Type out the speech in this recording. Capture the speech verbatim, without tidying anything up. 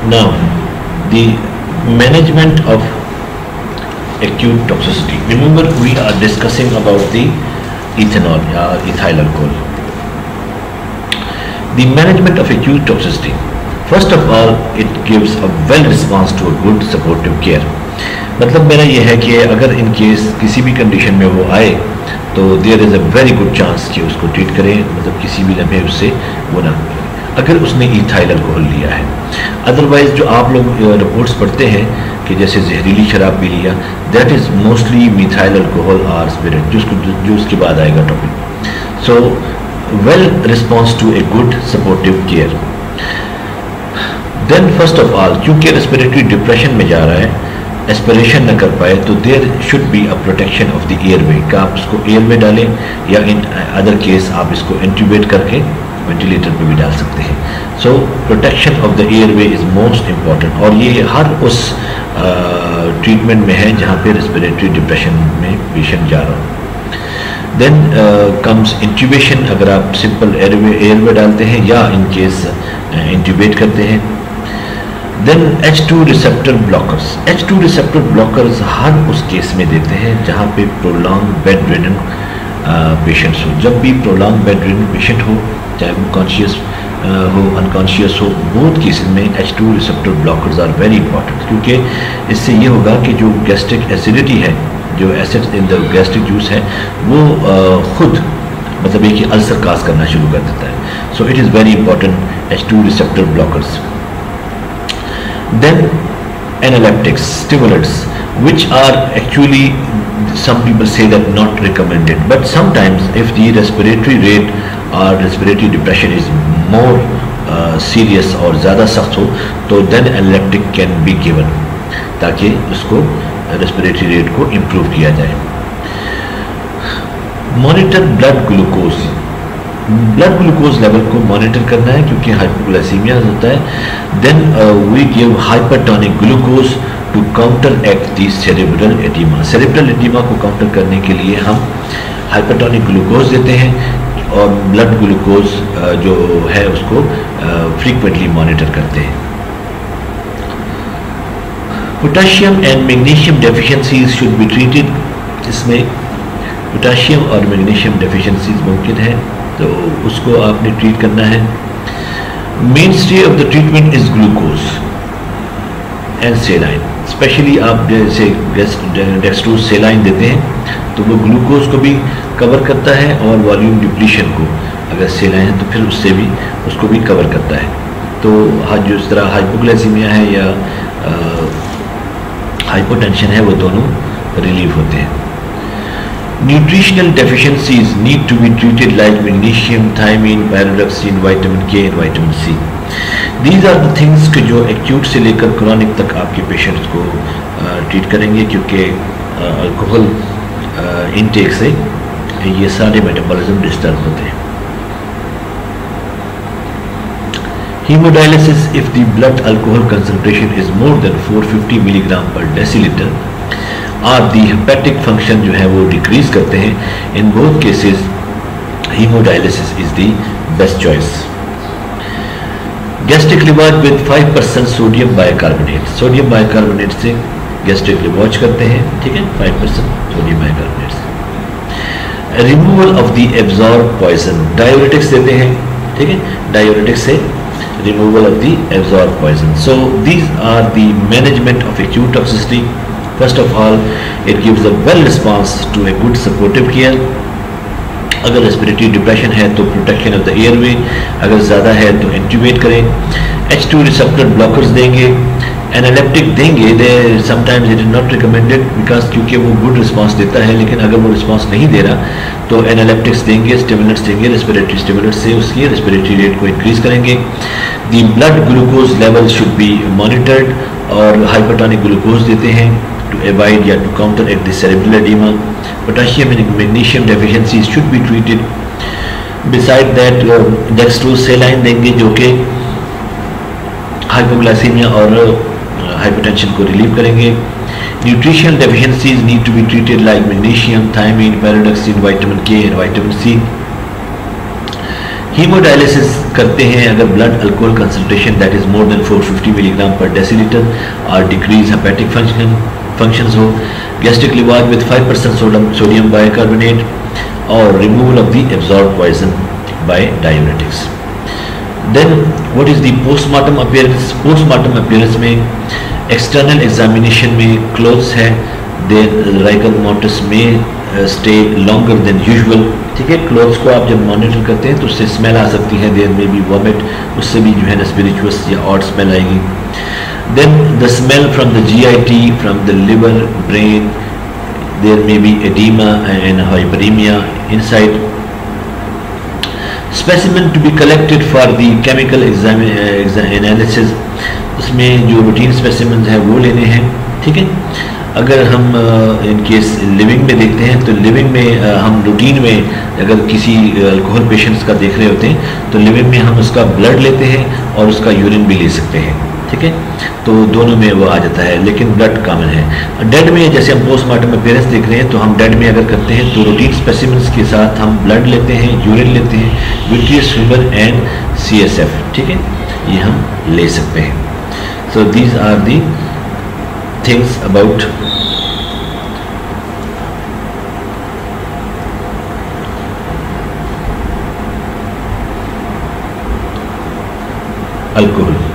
Now, the management of acute toxicity. Remember, we are discussing about the ethanol or ethyl alcohol. The management of acute toxicity. First of all, it gives a well response to a good supportive care. मतलब मेरा ये है कि अगर in case किसी भी condition में वो आए तो there is a very good chance कि उसको ट्रीट करें, मतलब किसी भी लम्हे उससे वो ना, अगर उसने इथाइल अल्कोहल लिया है। अदरवाइज जो आप लोग रिपोर्ट्स पढ़ते हैं कि जैसे जहरीली शराब पी लिया, that is mostly methyl alcohol और स्पिरिट, जो उसको जो उसके बाद आएगा topic. So well response to a good supportive care. Then first of all, क्योंकि रेस्पिरेटरी डिप्रेशन में जा रहा है, एस्पिरेशन न कर पाए, तो there should be a protection of the airway, का आप इसको एयरवे डालें या इन अदर केस आप इसको इंट्यूबेट करके वेंटिलेटर पे भी डाल सकते हैं। So protection of the airway is most important, और ये हर उस ट्रीटमेंट uh, में है जहाँ पे रेस्पिरेटरी डिप्रेशन में पेशेंट जा रहा हो। देन कम्स इंट्यूबेशन, अगर आप सिंपल एयरवे एयरवे डालते हैं या इन केस इंट्यूबेट करते हैं। Then H two receptor blockers. H two receptor blockers हर उस केस में देते हैं जहाँ पे प्रोलॉन्ग बेड रिडन पेशेंट्स हो। जब भी प्रोलॉन्ग बेड रिडन पेशेंट हो, चाहे वो कॉन्शियस हो अनकॉन्शियस हो, बोथ केसेस में H two receptor blockers are very important, क्योंकि इससे ये होगा कि जो गैस्ट्रिक एसिडिटी है, जो acid in the gastric juice है, वो uh, खुद मतलब एक ही अल्सर काज करना शुरू कर देता है। So it is very important H two receptor blockers. Then analeptics, stimulants, which are actually, some people say that not recommended, but sometimes if the respiratory rate or respiratory depression is more uh, serious और ज़्यादा सख्त हो, तो then analeptic can be given, ताकि उसको respiratory rate को improve किया जाए। Monitor blood glucose, blood glucose level को मॉनिटर करना है क्योंकि हाइपोग्लाइसीमिया होता है। Then we give hypertonic glucose to counteract the cerebral oedema. Cerebral oedema को काउंटर करने के लिए हम हाइपरटोनिक ग्लूकोज देते हैं, और ब्लड ग्लूकोज uh, जो है उसको फ्रीक्वेंटली uh, मॉनिटर करते हैं। Potassium and magnesium deficiencies should be treated. इसमें पोटेशियम और मैग्नीशियम डेफिशिएंसीज मुमकिन है, तो उसको आपने ट्रीट करना है। Mainstay of the treatment is glucose and saline. Specially आप जैसे डेक्सट्रोज सेलाइन देते हैं तो वो ग्लूकोज को भी कवर करता है, और वॉल्यूम डिप्लीशन को अगर सेलाइन है तो फिर उससे भी उसको भी कवर करता है। तो जो इस तरह हाइपोग्लाइसीमिया है या हाइपोटेंशन है, वो दोनों रिलीव होते हैं। Nutritional deficiencies need to be treated like magnesium, thiamine, pyridoxine, vitamin K and vitamin C. These are the things कि जो acute से लेकर chronic तक आपके patients को ट्रीट uh, करेंगे, क्योंकि अल्कोहल uh, इनटेक uh, से ये सारे मेटाबॉलिज्म डिस्टर्ब होते हैं। Hemodialysis, if the blood alcohol concentration is more than four hundred fifty milligram per deciliter, और दी हेपेटिक फंक्शन जो है वो डिक्रीज करते हैं, in both cases haemodialysis is the best choice. Gastric lavage with five percent sodium bicarbonate. Sodium bicarbonate से gastric lavage करते हैं, ठीक है, फाइव परसेंट सोडियम बाइकार्बोनेट से। Removal of the absorb poison, diuretics देते हैं, ठीक है, डायूरेटिक्स से removal of the absorb poison. So these are the management of acute toxicity. First of all, it gives a well response to a good supportive care. अगर respiratory depression है तो protection of the airway, अगर ज़्यादा है तो intubate करें। H two receptor blockers देंगे, analeptic देंगे, they sometimes it is not recommended because क्योंकि वो गुड रिस्पांस देता है, लेकिन अगर वो रिस्पांस नहीं दे रहा तो एनालेप्टिक्स देंगे, स्टिमुलेंट्स देंगे, रेस्पिरेटरी स्टिमुलेंट्स से उसकी रेस्पिरेटरी रेट को इंक्रीज करेंगे। The blood glucose level should be monitored, और हाइपरटोनिक ग्लूकोज देते हैं to avoid या to counteract the cerebral edema. Potassium and magnesium deficiencies should be treated. Beside that, uh, dextrose saline देंगे जो कि hypoglycaemia और हाइपरटेंशन को रिलीव करेंगे। Nutritional deficiencies need to be treated like magnesium, thiamine, pyridoxine, vitamin K and vitamin C. Haemodialysis करते हैं अगर blood alcohol concentration that is more than four fifty milligram per decilitre और decrease hepatic function functions हो, gastric lavage with five percent sodium bicarbonate और removal of the absorb poison by diuretics. Then what is the postmortem appearance? Postmortem appearance में external examination में clothes है, there rigor mortis में stay longer than usual, ठीक है। Clothes को आप जब मॉनिटर करते हैं तो उससे स्मेल आ सकती है, देयर में बी वॉमिट, उससे भी जो है ना स्पिरिचुअस या ऑड स्मेल आएगी। Then the smell from the G I T, from the liver, brain, there may be oedema and hyperaemia inside. Specimen to be collected for the chemical analysis, उसमें जो routine specimen है वो लेने हैं, ठीक है। अगर हम इन केस लिविंग में देखते हैं तो लिविंग में uh, हम रूटीन में अगर किसी अल्कोहल पेशेंट्स का देख रहे होते हैं तो लिविंग में हम उसका ब्लड लेते हैं और उसका यूरिन भी ले सकते हैं, ठीक है। तो दोनों में वो आ जाता है, लेकिन ब्लड कॉमन है। डेड में जैसे हम पोस्टमार्टम अपीयरेंस देख रहे हैं तो हम डेड में अगर करते हैं तो रूटीन स्पेसिमेंस के साथ हम ब्लड लेते हैं, यूरिन लेते हैं, vitreous humour and C S F, ठीक है, ये हम ले सकते हैं। So these are the things about alcohol.